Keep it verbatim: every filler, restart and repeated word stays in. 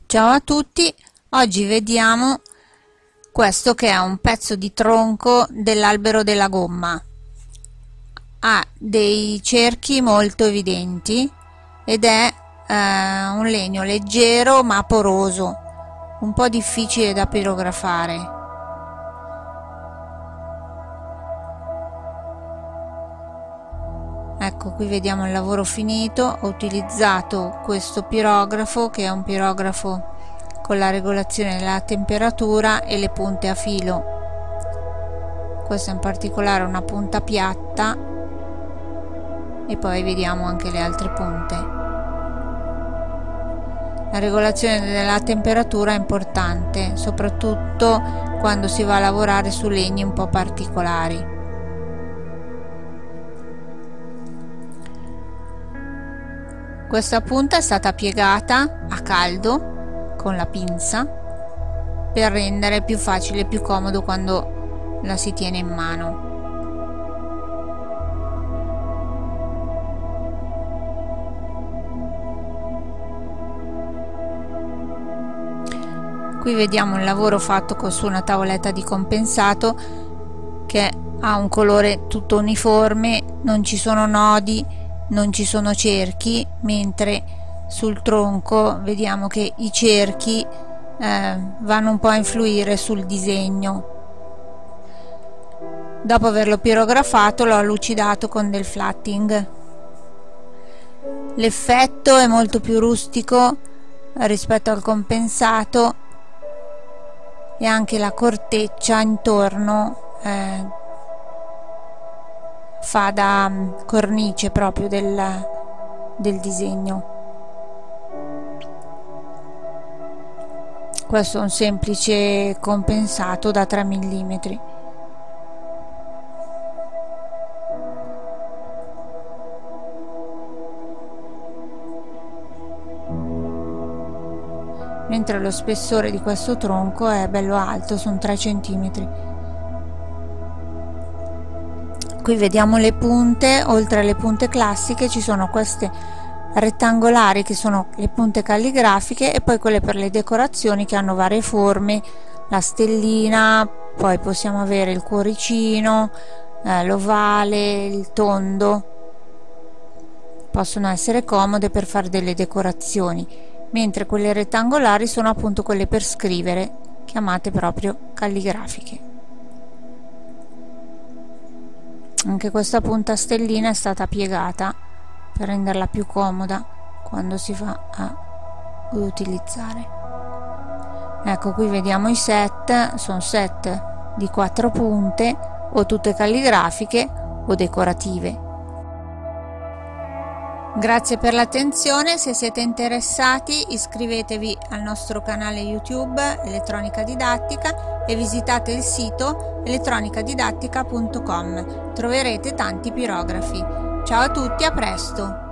Ciao a tutti, oggi vediamo questo che è un pezzo di tronco dell'albero della gomma. Ha dei cerchi molto evidenti ed è eh, un legno leggero ma poroso, un po' difficile da pirografare. Ecco, qui vediamo il lavoro finito. Ho utilizzato questo pirografo che è un pirografo con la regolazione della temperatura e le punte a filo. Questa in particolare è una punta piatta e poi vediamo anche le altre punte. La regolazione della temperatura è importante, soprattutto quando si va a lavorare su legni un po' particolari. Questa punta è stata piegata a caldo con la pinza per rendere più facile e più comodo quando la si tiene in mano. Qui vediamo il lavoro fatto su una tavoletta di compensato che ha un colore tutto uniforme, non ci sono nodi, non ci sono cerchi, mentre sul tronco vediamo che i cerchi eh, vanno un po' a influire sul disegno. Dopo averlo pirografato l'ho lucidato con del flatting. L'effetto è molto più rustico rispetto al compensato e anche la corteccia intorno eh, fa da cornice proprio del, del disegno. Questo è un semplice compensato da tre millimetri. Mentre lo spessore di questo tronco è bello alto, sono tre centimetri. Qui vediamo le punte. Oltre alle punte classiche ci sono queste rettangolari che sono le punte calligrafiche e poi quelle per le decorazioni che hanno varie forme, la stellina, poi possiamo avere il cuoricino, eh, l'ovale, il tondo. Possono essere comode per fare delle decorazioni, mentre quelle rettangolari sono appunto quelle per scrivere, chiamate proprio calligrafiche. Anche questa punta stellina è stata piegata per renderla più comoda quando si va a utilizzare. Ecco, qui vediamo i set, sono set di quattro punte o tutte calligrafiche o decorative. Grazie per l'attenzione, se siete interessati iscrivetevi al nostro canale YouTube Elettronica Didattica e visitate il sito elettronica didattica punto com, troverete tanti pirografi. Ciao a tutti, a presto!